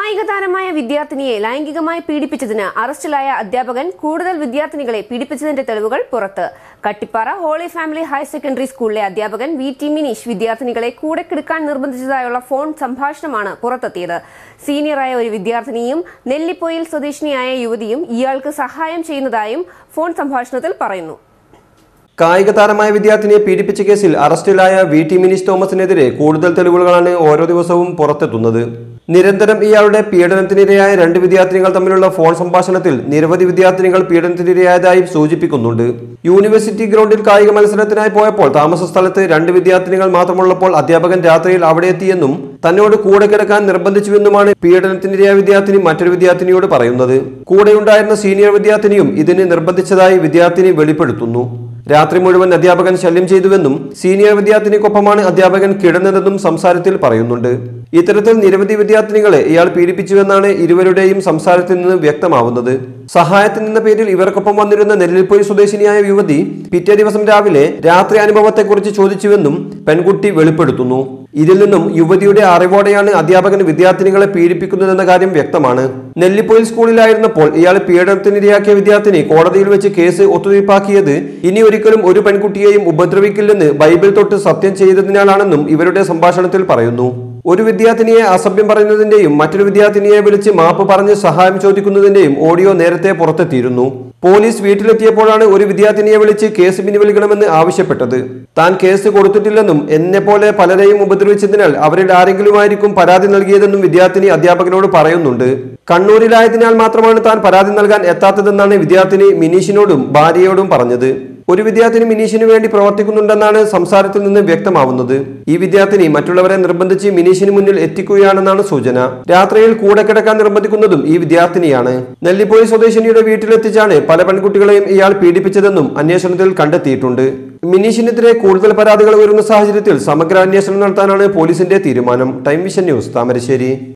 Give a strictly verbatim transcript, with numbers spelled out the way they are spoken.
കായിക താരമായ വിദ്യാർത്ഥിനിയെ ലൈംഗികമായി പീഡിപ്പിച്ചതിന് അറസ്റ്റിലായ അധ്യാപകൻ കൂടുതൽ വിദ്യാർത്ഥിനികളെ പീഡിപ്പിച്ചതിന്റെ തെളിവുകൾ പുറത്ത്. Kattippara Holy Family Higher Secondary സ്കൂളിലെ അധ്യാപകൻ വി ടി മിനീഷ് വിദ്യാർത്ഥിനികളെ കൂടെ കിടക്കാൻ നിർബന്ധിച്ചതായുള്ള ഫോൺ സംഭാഷണമാണ് പുറത്തെത്തിയത്. സീനിയറായ ഒരു വിദ്യാർത്ഥിനിയും നെല്ലിപ്പൊയിൽ സ്വദേശിനിയായ യുവതിയും ഇയാൾക്ക് സഹായം ചെയ്യുന്നതായും ഫോൺ സംഭാഷണത്തിൽ പറയുന്നു. കായിക താരമായ വിദ്യാർത്ഥിനിയെ പീഡിപ്പിച്ച കേസിൽ അറസ്റ്റിലായ വി ടി മിനീഷ് തോമസിനെതിരെ കൂടുതൽ തെളിവുകളാണ് ഓരോ ദിവസവും പുറത്തെത്തുന്നത്. നിരന്തരം ഇയാളുടെ പീഡനത്തിനിരയായ രണ്ട് വിദ്യാർത്ഥിനികൾ തമ്മിലുള്ള ഫോൺ സംഭാഷണത്തിൽ നിരവധി വിദ്യാർത്ഥിനികൾ പീഡനത്തിനിരയായതായി സൂചിപ്പിക്കുന്നുണ്ട്. യൂണിവേഴ്സിറ്റി ഗ്രൗണ്ടിൽ കായിക മത്സരത്തിനായി പോയപ്പോൾ താമസ സ്ഥലത്ത് രണ്ട് വിദ്യാർത്ഥിനികൾ മാത്രമുള്ളപ്പോൾ അധ്യാപകൻ രാത്രിയിൽ അവിടെ എത്തിയെന്നും തന്നോട് കൂടെ കിടക്കാൻ നിർബന്ധിച്ചുവെന്നുമാണ് പീഡനത്തിനിരയായ വിദ്യാർത്ഥിനി മറ്റൊരു വിദ്യാർത്ഥിനിയോട് പറയുന്നത്. കൂടെയുണ്ടായിരുന്ന സീനിയർ വിദ്യാർത്ഥിനിയും ഇതിന് നിർബന്ധിച്ചതായി വിദ്യാർത്ഥിനി വെളിപ്പെടുത്തുന്നു. രാത്രി മുഴുവൻ അധ്യാപകൻ ശല്യം ചെയ്തുവെന്നും സീനിയർ വിദ്യാർത്ഥിനിക്കൊപ്പമാണ് അധ്യാപകൻ കിടന്നതെന്നും സംസാരത്തിൽ പറയുന്നുണ്ട്. ഇത്തരത്തിൽ നിരവധി വിദ്യാർത്ഥിനികളെ ഇയാൾ പീഡിപ്പിച്ചുവെന്നാണ് ഇരുവരുടെയും സംസാരത്തിൽ നിന്ന് വ്യക്തമാവുന്നത്. സഹായത്തിൽ നിന്ന പേരിൽ ഇവർക്കൊപ്പം വന്നിരുന്ന നെല്ലിപ്പൊയിൽ സ്വദേശിനിയായ യുവതി പിറ്റേ ദിവസം രാവിലെ രാത്രി അനുഭവത്തെക്കുറിച്ച് ചോദിച്ചുവെന്നും പെൺകുട്ടി വെളിപ്പെടുത്തുന്നു. ഇതിൽ നിന്നും യുവതിയുടെ അറിവോടെയാണ് അധ്യാപകൻ വിദ്യാർത്ഥിനികളെ പീഡിപ്പിക്കുന്നതെന്ന കാര്യം വ്യക്തമാണ്. നെല്ലിപ്പൊയിൽ സ്കൂളിലായിരുന്നപ്പോൾ ഇയാൾ പീഡനത്തിനിരയാക്കിയ വിദ്യാർത്ഥിനി കോടതിയിൽ വെച്ച് കേസ് ഒത്തുതീർപ്പാക്കിയത് ഇനി ഒരിക്കലും ഒരു പെൺകുട്ടിയെയും ഉപദ്രവിക്കില്ലെന്ന് ബൈബിൾ തൊട്ട് സത്യം ചെയ്തതിനാലാണെന്നും ഇവരുടെ സംഭാഷണത്തിൽ പറയുന്നു. ഒരു വിദ്യാർത്ഥിനിയെ അസഭ്യം പറയുന്നതിന്റെയും മറ്റൊരു വിദ്യാർത്ഥിനിയെ വിളിച്ച് മാപ്പ് പറഞ്ഞ് സഹായം ചോദിക്കുന്നതിന്റെയും ഓഡിയോ നേരത്തെ പുറത്തെത്തിയിരുന്നു. പോലീസ് വീട്ടിലെത്തിയപ്പോഴാണ് ഒരു വിദ്യാർത്ഥിനിയെ വിളിച്ച് കേസ് പിൻവലിക്കണമെന്ന് ആവശ്യപ്പെട്ടത്. താൻ കേസ് കൊടുത്തിട്ടില്ലെന്നും എന്നെ പോലെ പലരെയും ഉപദ്രവിച്ചതിനാൽ അവരിൽ ആരെങ്കിലുമായിരിക്കും പരാതി നൽകിയതെന്നും വിദ്യാർത്ഥിനി അധ്യാപകനോട് പറയുന്നുണ്ട്. കണ്ണൂരിലായതിനാൽ മാത്രമാണ് താൻ പരാതി നൽകാൻ എത്താത്തതെന്നാണ് വിദ്യാർത്ഥിനി മിനീഷിനോടും ഭാര്യയോടും പറഞ്ഞത്. ഒരു വിദ്യാർത്ഥിനി മിനീഷിന് വേണ്ടി പ്രവർത്തിക്കുന്നുണ്ടെന്നാണ് സംസാരത്തിൽ നിന്ന് വ്യക്തമാവുന്നത്. ഈ വിദ്യാർത്ഥിനി മറ്റുള്ളവരെ നിർബന്ധിച്ച് മിനീഷിന് മുന്നിൽ എത്തിക്കുകയാണെന്നാണ് സൂചന. രാത്രിയിൽ കൂടെ കിടക്കാൻ നിർബന്ധിക്കുന്നതും ഈ വിദ്യാർത്ഥിനിയാണ്. നെല്ലിപ്പൊയിൽ സ്വദേശിനിയുടെ വീട്ടിലെത്തിച്ചാണ് പല പെൺകുട്ടികളെയും ഇയാൾ പീഡിപ്പിച്ചതെന്നും അന്വേഷണത്തിൽ കണ്ടെത്തിയിട്ടുണ്ട്. മിനീഷിനെതിരെ കൂടുതൽ പരാതികൾ ഉയരുന്ന സാഹചര്യത്തിൽ സമഗ്ര അന്വേഷണം നടത്താനാണ് പോലീസിന്റെ തീരുമാനം. Time Vision News, Thamarassery.